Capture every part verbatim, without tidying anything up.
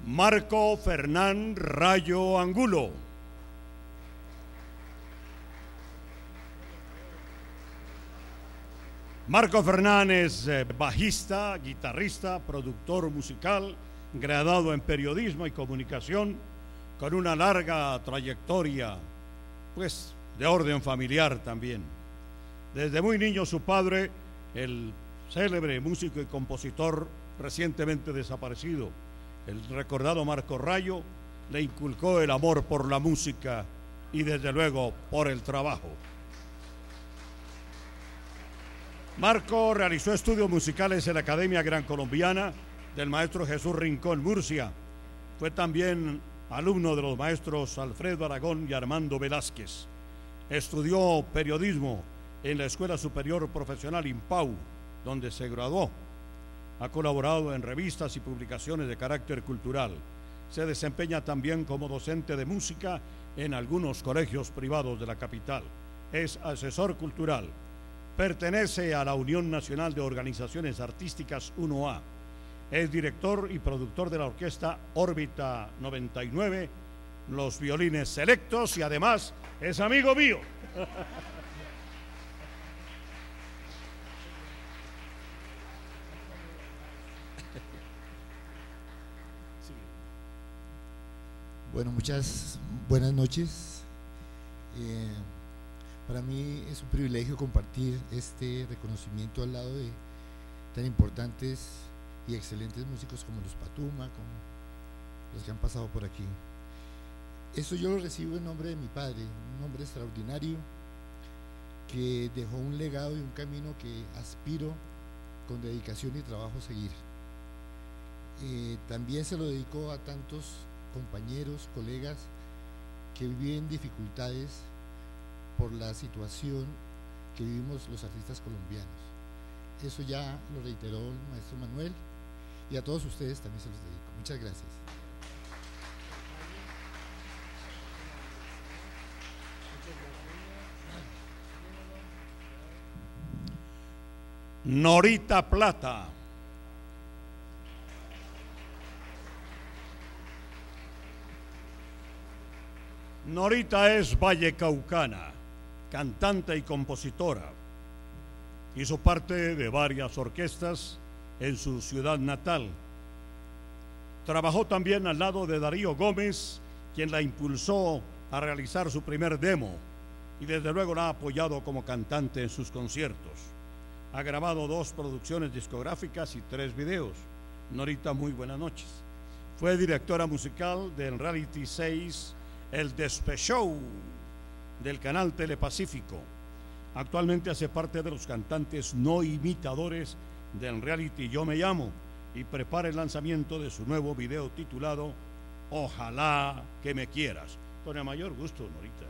Marco Fernán Rayo Angulo. Marco Fernán es eh, bajista, guitarrista, productor musical, graduado en periodismo y comunicación, con una larga trayectoria, pues, de orden familiar también. Desde muy niño su padre, el célebre músico y compositor recientemente desaparecido, el recordado Marco Rayo, le inculcó el amor por la música y desde luego por el trabajo. Marco realizó estudios musicales en la Academia Gran Colombiana del maestro Jesús Rincón Murcia. Fue también alumno de los maestros Alfredo Aragón y Armando Velázquez. Estudió periodismo en la Escuela Superior Profesional IMPAU, donde se graduó. Ha colaborado en revistas y publicaciones de carácter cultural. Se desempeña también como docente de música en algunos colegios privados de la capital. Es asesor cultural. Pertenece a la Unión Nacional de Organizaciones Artísticas uno A. Es director y productor de la orquesta Órbita noventa y nueve, Los Violines Selectos, y además es amigo mío. Bueno, muchas buenas noches. Eh, para mí es un privilegio compartir este reconocimiento al lado de tan importantes y excelentes músicos como los Patuma, como los que han pasado por aquí. Esto yo lo recibo en nombre de mi padre, un hombre extraordinario que dejó un legado y un camino que aspiro con dedicación y trabajo a seguir. Eh, también se lo dedico a tantos compañeros, colegas que viven dificultades por la situación que vivimos los artistas colombianos. Eso ya lo reiteró el maestro Manuel, y a todos ustedes también se los dedico. Muchas gracias. Norita Plata. Norita es vallecaucana, cantante y compositora. Hizo parte de varias orquestas en su ciudad natal. Trabajó también al lado de Darío Gómez, quien la impulsó a realizar su primer demo, y desde luego la ha apoyado como cantante en sus conciertos. Ha grabado dos producciones discográficas y tres videos. Norita, muy buenas noches. Fue directora musical del reality seis, El Despechou, del canal Telepacífico. Actualmente hace parte de los cantantes no imitadores del reality Yo Me Llamo y prepara el lanzamiento de su nuevo video titulado Ojalá que me quieras. Con el mayor gusto, Norita.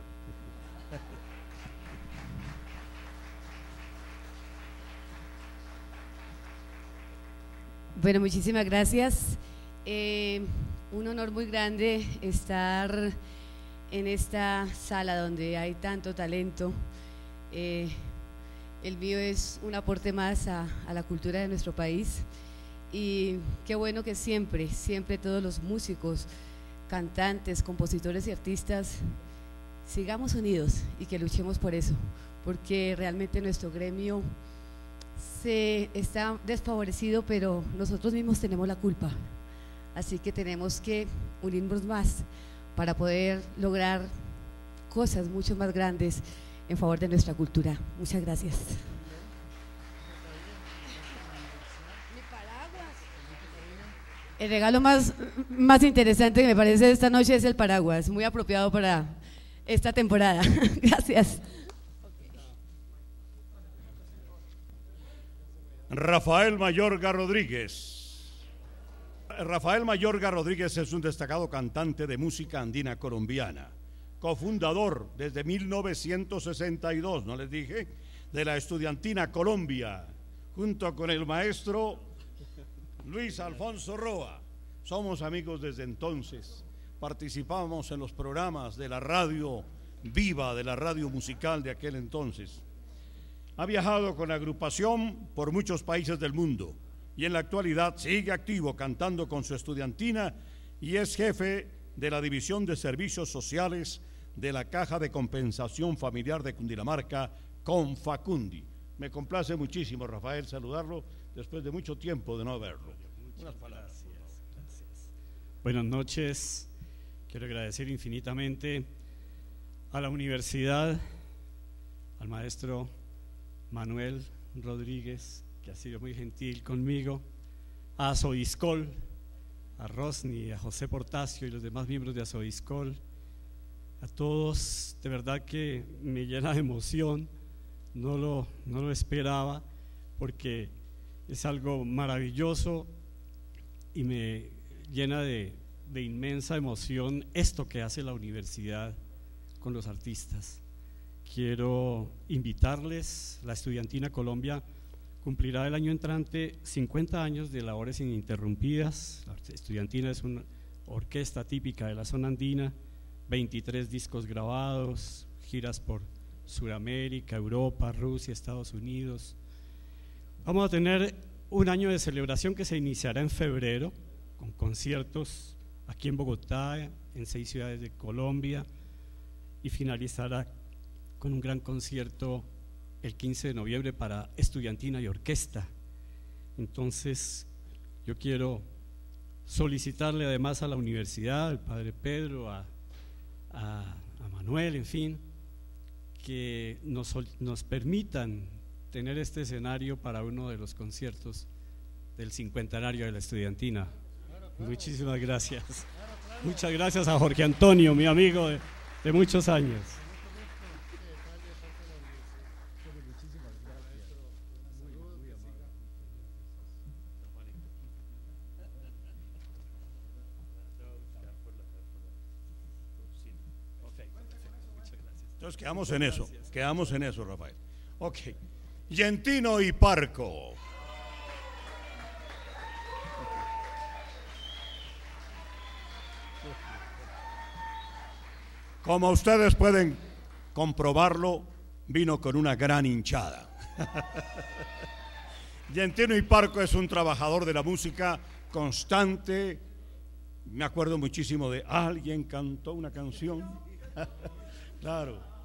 Bueno, muchísimas gracias. Eh, un honor muy grande estar en esta sala donde hay tanto talento. Eh, el mío es un aporte más a, a la cultura de nuestro país, y qué bueno que siempre, siempre todos los músicos, cantantes, compositores y artistas sigamos unidos y que luchemos por eso, porque realmente nuestro gremio se está desfavorecido, pero nosotros mismos tenemos la culpa, así que tenemos que unirnos más para poder lograr cosas mucho más grandes en favor de nuestra cultura. Muchas gracias. El regalo más, más interesante que me parece esta noche es el paraguas, muy apropiado para esta temporada. Gracias. Rafael Mayorga Rodríguez. Rafael Mayorga Rodríguez es un destacado cantante de música andina colombiana, cofundador desde mil novecientos sesenta y dos, ¿no les dije?, de la Estudiantina Colombia, junto con el maestro Luis Alfonso Roa. Somos amigos desde entonces, participamos en los programas de la radio viva, de la radio musical de aquel entonces. Ha viajado con la agrupación por muchos países del mundo y en la actualidad sigue activo cantando con su estudiantina y es jefe de la División de Servicios Sociales de la Caja de Compensación Familiar de Cundinamarca, Confacundi. Me complace muchísimo, Rafael, saludarlo después de mucho tiempo de no verlo. Unas palabras. Gracias, gracias. Buenas noches. Quiero agradecer infinitamente a la universidad, al maestro Manuel Rodríguez, que ha sido muy gentil conmigo, a Azoiscol, a Rosny, a José Portasio y los demás miembros de Azoiscol, a todos. De verdad que me llena de emoción, no lo, no lo esperaba, porque es algo maravilloso y me llena de, de inmensa emoción esto que hace la universidad con los artistas. Quiero invitarles, la Estudiantina Colombia cumplirá el año entrante cincuenta años de labores ininterrumpidas. La Estudiantina es una orquesta típica de la zona andina, veintitrés discos grabados, giras por Sudamérica, Europa, Rusia, Estados Unidos. Vamos a tener un año de celebración que se iniciará en febrero con conciertos aquí en Bogotá, en seis ciudades de Colombia, y finalizará con un gran concierto el quince de noviembre para estudiantina y orquesta. Entonces yo quiero solicitarle además a la universidad, al padre Pedro, a, a, a Manuel, en fin, que nos, nos permitan tener este escenario para uno de los conciertos del cincuentenario de la estudiantina. Claro, claro. Muchísimas gracias. Claro, claro. Muchas gracias a Jorge Antonio, mi amigo de, de muchos años. Entonces quedamos en eso, quedamos en eso, Rafael. Ok. Gentino y Parco. Como ustedes pueden comprobarlo, vino con una gran hinchada. Gentino y Parco es un trabajador de la música constante. Me acuerdo muchísimo de alguien cantó una canción. Claro.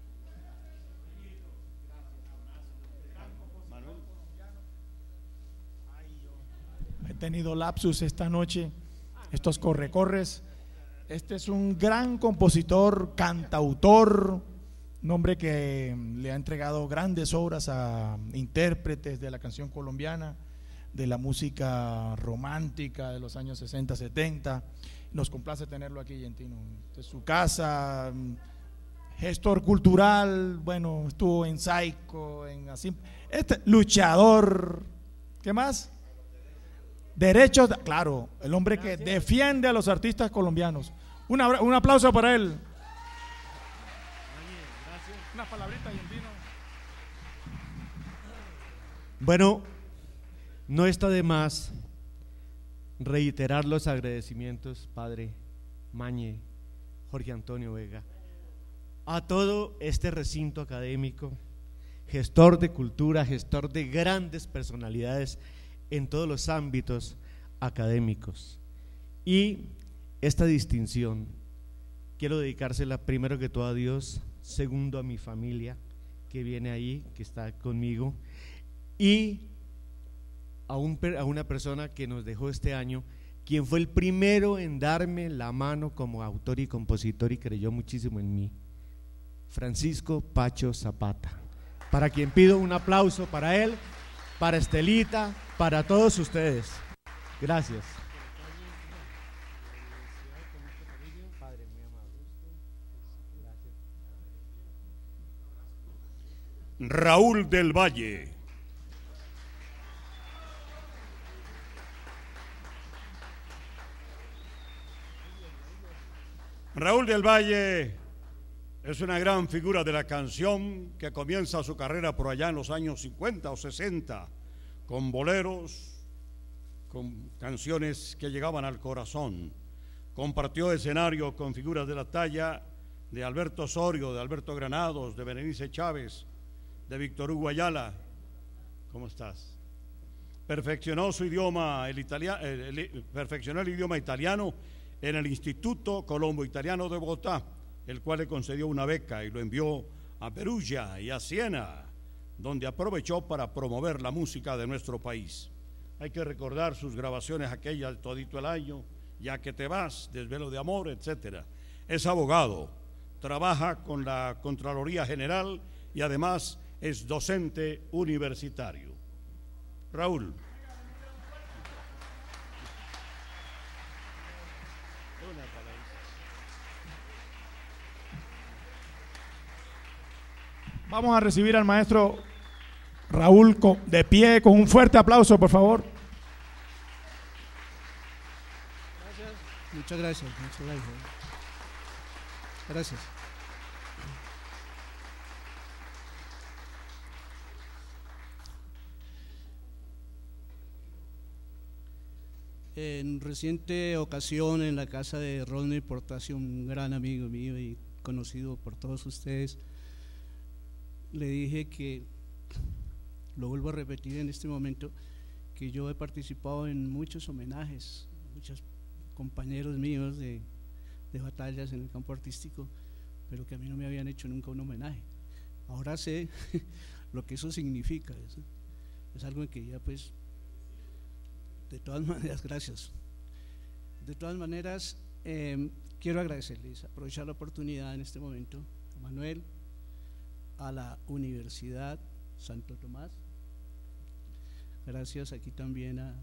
He tenido lapsus esta noche, estos corre-corres. Este es un gran compositor, cantautor, un hombre que le ha entregado grandes obras a intérpretes de la canción colombiana, de la música romántica de los años sesenta, setenta. Nos complace tenerlo aquí, Gentino. Esta es su casa, gestor cultural, bueno, estuvo en Saico, en así, este luchador, ¿qué más? Derechos, de, claro, el hombre que defiende a los artistas colombianos. Un, un aplauso para él. Unas palabritas, Gentino. Bueno, no está de más reiterar los agradecimientos, padre Mañe, Jorge Antonio Vega, a todo este recinto académico, gestor de cultura, gestor de grandes personalidades en todos los ámbitos académicos. Y esta distinción quiero dedicársela primero que todo a Dios, segundo a mi familia que viene ahí, que está conmigo, y a, un, a una persona que nos dejó este año, quien fue el primero en darme la mano como autor y compositor y creyó muchísimo en mí, Francisco Pacho Zapata, para quien pido un aplauso para él, para Estelita, para todos ustedes. Gracias. Raúl del Valle. Raúl del Valle es una gran figura de la canción que comienza su carrera por allá en los años cincuenta o sesenta, con boleros, con canciones que llegaban al corazón. Compartió escenario con figuras de la talla de Alberto Osorio, de Alberto Granados, de Berenice Chávez, de Víctor Hugo Ayala. ¿Cómo estás? Perfeccionó su idioma, el italiano, el, el, perfeccionó el idioma italiano en el Instituto Colombo Italiano de Bogotá, el cual le concedió una beca y lo envió a Perugia y a Siena, donde aprovechó para promover la música de nuestro país. Hay que recordar sus grabaciones aquellas todito el año, Ya que te vas, Desvelo de amor, etcétera. Es abogado, trabaja con la Contraloría General y además es docente universitario. Raúl. Vamos a recibir al maestro Raúl de pie con un fuerte aplauso, por favor. Gracias. Muchas gracias. Muchas gracias. Gracias. En reciente ocasión en la casa de Rodney Portacio, un gran amigo mío y conocido por todos ustedes, le dije que, lo vuelvo a repetir en este momento, que yo he participado en muchos homenajes, muchos compañeros míos de, de batallas en el campo artístico, pero que a mí no me habían hecho nunca un homenaje. Ahora sé lo que eso significa, es, es algo en que ya pues, de todas maneras, gracias. De todas maneras, eh, quiero agradecerles, aprovechar la oportunidad en este momento a Manuel, a la Universidad Santo Tomás, gracias aquí también a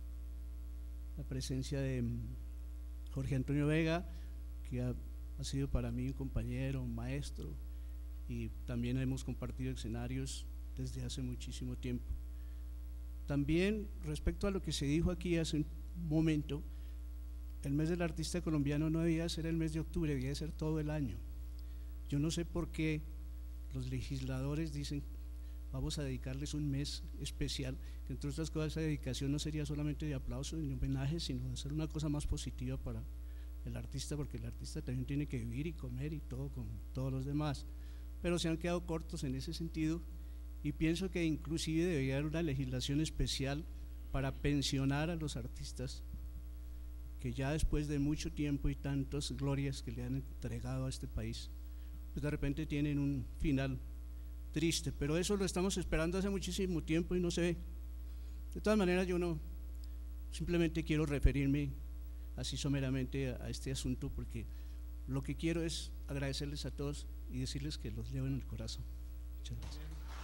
la presencia de Jorge Antonio Vega, que ha, ha sido para mí un compañero, un maestro, y también hemos compartido escenarios desde hace muchísimo tiempo. También respecto a lo que se dijo aquí hace un momento, el mes del artista colombiano no debía ser el mes de octubre, debía ser todo el año. Yo no sé por qué los legisladores dicen vamos a dedicarles un mes especial, que entre otras cosas esa dedicación no sería solamente de aplauso ni de homenaje, sino de hacer una cosa más positiva para el artista, porque el artista también tiene que vivir y comer y todo con todos los demás, pero se han quedado cortos en ese sentido y pienso que inclusive debería haber una legislación especial para pensionar a los artistas que ya después de mucho tiempo y tantas glorias que le han entregado a este país, pues de repente tienen un final triste, pero eso lo estamos esperando hace muchísimo tiempo y no se ve. De todas maneras, yo no, simplemente quiero referirme así someramente a, a este asunto, porque lo que quiero es agradecerles a todos y decirles que los llevo en el corazón. Muchas gracias.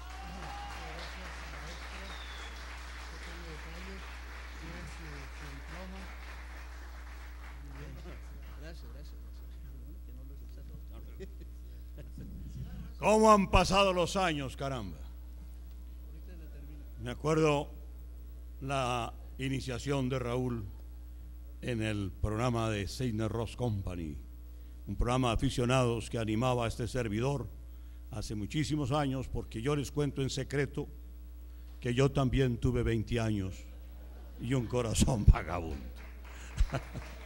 Gracias, gracias. ¿Cómo han pasado los años, caramba? Me acuerdo la iniciación de Raúl en el programa de Seidner Ross Company, un programa de aficionados que animaba a este servidor hace muchísimos años, porque yo les cuento en secreto que yo también tuve veinte años y un corazón vagabundo.